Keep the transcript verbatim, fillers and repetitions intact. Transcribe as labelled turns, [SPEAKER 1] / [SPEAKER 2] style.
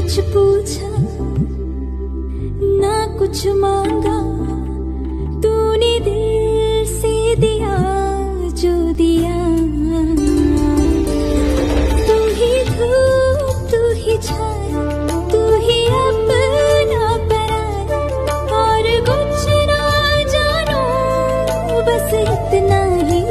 [SPEAKER 1] कुछ पूछा ना कुछ मांगा, तूने दिल से दिया जो दिया। तू ही धूप तू ही छाया, तू ही अपना पराया, और कुछ ना जानो बस इतना ही।